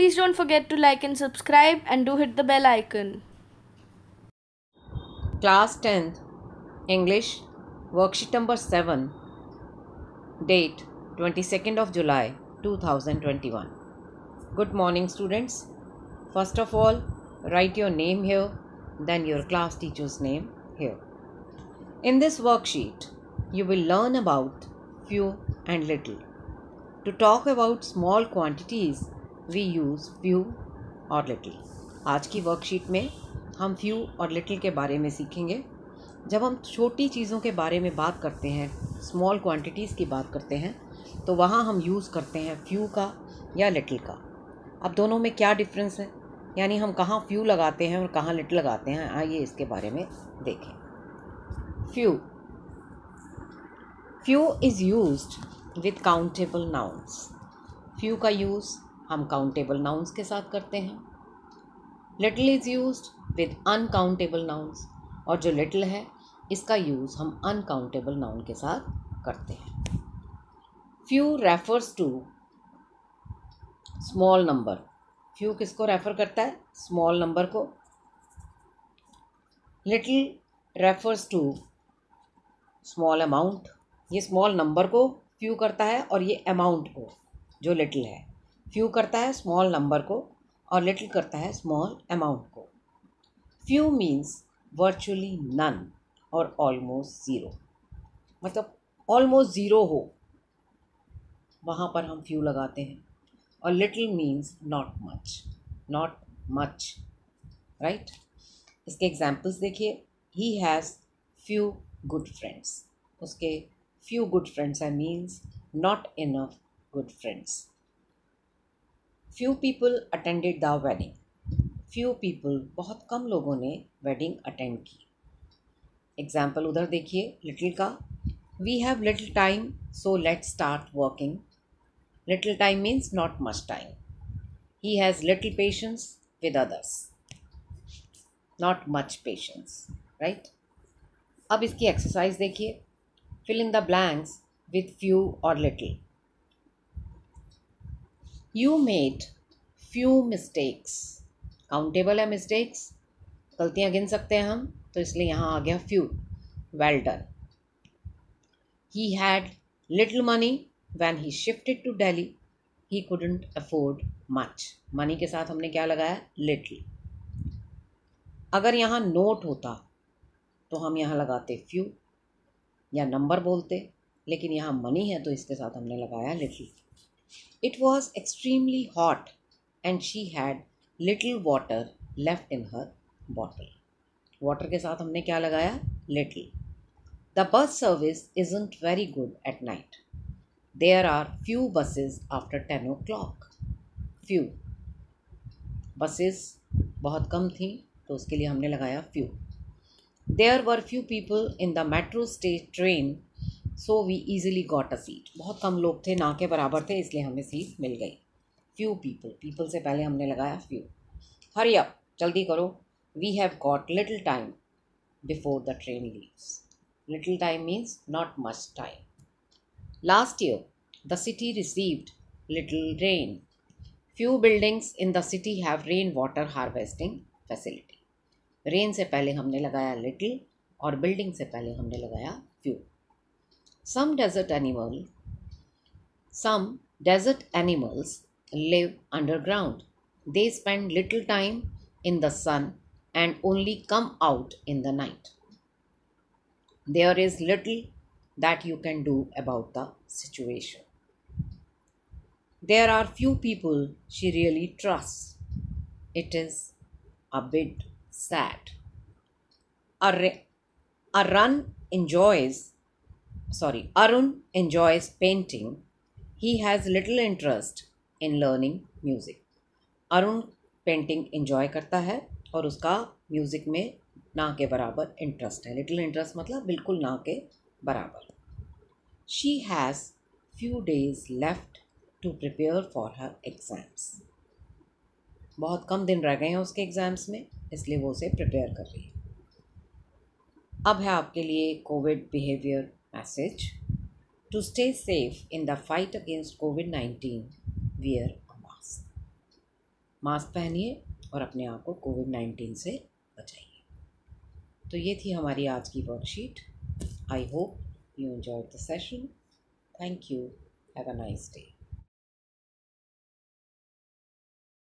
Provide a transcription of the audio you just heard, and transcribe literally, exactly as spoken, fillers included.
Please don't forget to like and subscribe and do hit the bell icon. Class tenth, English, worksheet number seven, date twenty-second of July two thousand twenty-one. Good morning, students. First of all, write your name here, then your class teacher's name here. In this worksheet, you will learn about few and little. To talk about small quantities, we use few और little. आज की worksheet में हम few और little के बारे में सीखेंगे. जब हम छोटी चीज़ों के बारे में बात करते हैं, स्मॉल क्वांटिटीज़ की बात करते हैं, तो वहाँ हम यूज़ करते हैं few का या little का. अब दोनों में क्या डिफरेंस है, यानी हम कहाँ few लगाते हैं और कहाँ little लगाते हैं, आइए इसके बारे में देखें. Few few is used with countable nouns. few का यूज़ हम countable nouns के साथ करते हैं. little is used with uncountable nouns. और जो little है इसका यूज़ हम uncountable noun के साथ करते हैं. few refers to small number. few किसको रेफ़र करता है? small number को. little refers to small amount. ये small number को few करता है और ये amount को, जो little है, few करता है small number को और little करता है small amount को. few means virtually none और almost zero. मतलब almost zero हो, वहाँ पर हम few लगाते हैं. और little means not much, not much, right? इसके examples देखिए. He has few good friends. उसके few good friends है means not enough good friends. Few people attended the wedding. Few people, बहुत कम लोगों ने wedding attend की. Example उधर देखिए little का. We have little time, so let's start working. Little time means not much time. He has little patience with others. Not much patience, right? अब इसकी exercise देखिए. Fill in the blanks with few or little. You made few mistakes. Countable है mistakes, गलतियाँ गिन सकते हैं हम, तो इसलिए यहाँ आ गया few. Well done. He had little money when he shifted to Delhi. He couldn't afford much. Money के साथ हमने क्या लगाया? Little. अगर यहाँ नोट होता तो हम यहाँ लगाते few या नंबर बोलते, लेकिन यहाँ मनी है तो इसके साथ हमने लगाया little. It was extremely hot and she had little water left in her bottle. Water के साथ हमने क्या लगाया? Little. The bus service isn't very good at night. There are few buses after ten o'clock. Few, buses बहुत कम थी तो उसके लिए हमने लगाया few. There were few people in the metro state train, so we easily got a seat. बहुत कम लोग थे, ना के बराबर थे, इसलिए हमें सीट मिल गई. Few people, people से पहले हमने लगाया few. Hurry up, जल्दी करो. We have got little time before the train leaves. Little time means not much time. Last year, the city received little rain. Few buildings in the city have rainwater harvesting facility. Rain से पहले हमने लगाया little और building से पहले हमने लगाया few. Some desert animal some desert animals live underground. They spend little time in the sun and only come out in the night. There is little that you can do about the situation. There are few people she really trust. It is a bit sad. A, a run enjoys, sorry, Arun enjoys painting. He has little interest in learning music. Arun painting enjoy करता है और उसका music में ना के बराबर interest है. Little interest मतलब बिल्कुल ना के बराबर. She has few days left to prepare for her exams. बहुत कम दिन रह गए हैं उसके एग्ज़ाम्स में, इसलिए वो उसे प्रिपेयर कर रही है. अब है आपके लिए COVID behaviour message. To stay safe in the fight against COVID nineteen, wear a mask. Mask पहनिए और अपने आप को कोविड नाइन्टीन से बचाइए। तो ये थी हमारी आज की worksheet. I hope you enjoyed the session. Thank you. Have a nice day.